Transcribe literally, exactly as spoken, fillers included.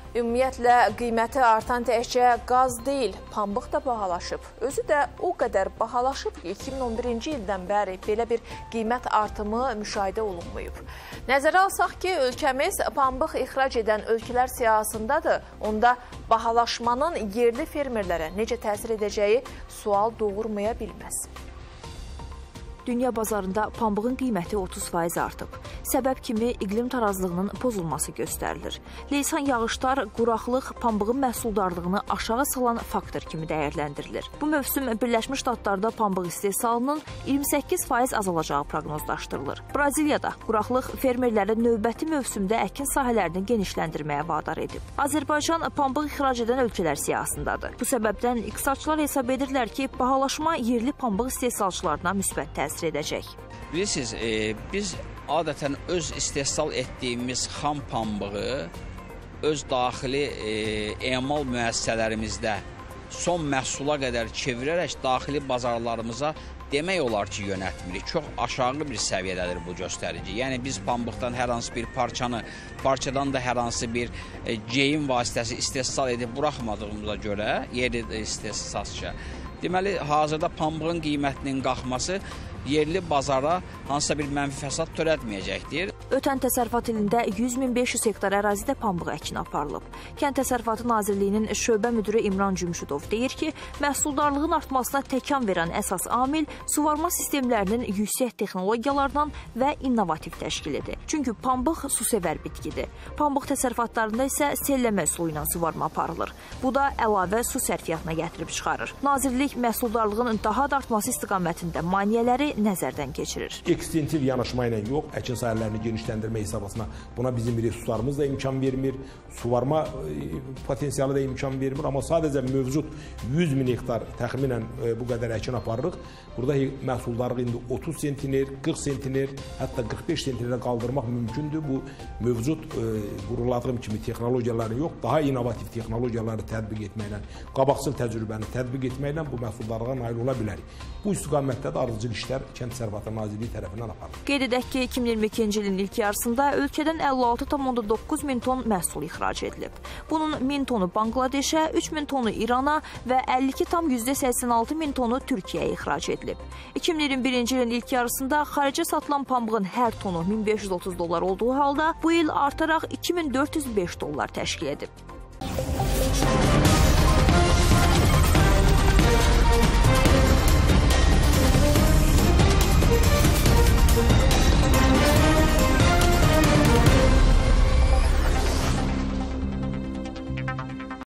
Ümumiyyətlə, qiyməti artan təkcə qaz deyil, pambıq da bahalaşıb. Özü də o qədər bahalaşıb ki, iki min on birinci ildən bəri belə bir qiymət artımı müşahidə olunmayıb. Nəzərə alsaq ki, ölkəmiz pambıq ixrac edən ölkələr siyahısındadır. Onda bahalaşmanın yerli fermerlərə necə təsir edəcəyi sual doğurmaya bilməz. Dünya bazarında pambığın qiyməti otuz faiz artıb. Səbəb kimi iqlim tarazlığının pozulması göstərilir. Leysan yağışlar, quraqlıq pambığın məhsuldarlığını aşağı salan faktor kimi dəyərləndirilir. Bu mövsüm Birləşmiş Ştatlarda pambıq istehsalının iyirmi səkkiz faiz azalacağı proqnozlaşdırılır. Braziliyada quraqlıq fermerləri növbəti mövsümdə əkin sahələrini genişləndirməyə vadar edib. Azərbaycan pambıq ixrac edən ölkələr siyahısındadır. Bu səbəbdən iqtisadçılar hesab edirlər ki, bahalaşma yerli pambıq istehsalçılarına müsbət təsir edəcək. Bilirsiniz, e, biz adətən öz istehsal etdiyimiz xam pambığı öz daxili e, emal müəssisələrimizdə son məhsula qədər çevirərək daxili bazarlarımıza demək olar ki, yönətmirik. Çox aşağı bir səviyyədədir bu göstərici. Yəni, biz pambıqdan hər hansı bir parçanı, parçadan da hər hansı bir e, geyim vasitəsi istehsal edib buraxmadığımıza görə, yeri istehsalçı. Deməli, hazırda pambığın qiymətinin qalxması yerli bazara hansısa bir mənfi fəsad törətməyəcəkdir. Ötən təsərrüfat ilində yüz min beş yüz hektar ərazidə pambıq əkini aparılıb. Kənd Təsərrüfatı Nazirliyinin şöbə müdürü İmran Cümşüdov deyir ki, məhsuldarlığın artmasına təkan verən əsas amil suvarma sistemlərinin yüksək texnologiyalardan və innovativ təşkilidir. Çünki pambıq susevər bitkidir. Pambıq təsərrüfatlarında isə selləmə üsulu ilə suvarma aparılır. Bu da əlavə su sərfiyyatına gətirib çıxarır. Nazirlik məhsuldarlığın daha da artması istiqamətində maneələri nəzərdən keçirir. Ekstensiv yanaşma ilə yox, əkin sahələrini genişləndirmə hesabına buna bizim resurslarımız da imkan vermir, suvarma potensialı da imkan vermir, amma sadəcə mövcud yüz min hektar təxminən bu qədər əkin aparırıq. Burada məhsuldarlıq indi otuz sentiner, qırx sentiner, hətta qırx beş sentinerə qaldırmaq mümkündür. Bu mövcud quruladığım kimi texnologiyaları yox, daha innovativ texnologiyaları tətbiq etməklə, qabaqcıl təcrübəni tətbiq etməklə bu məhsuldarlığa nail ola bilərik. Bu istiqamətdə də ardıcıl işlər Kənd Təsərrüfatı Nazirliyi tərəfindən aparılır. Qeyd edək ki, iki min iyirmi ikinci ilin ilk yarısında ölkədən əlli altı tam doqquz min ton məhsul ixrac edilib. Bunun min tonu Bangladeşə, üç min tonu İrana və əlli iki tam səksən altı min tonu Türkiyəyə ixrac edilib. iki min iyirmi birinci ilin ilk yarısında xaricə satılan pambığın hər tonu min beş yüz otuz dollar olduğu halda bu il artaraq iki min dörd yüz beş dollar təşkil edib.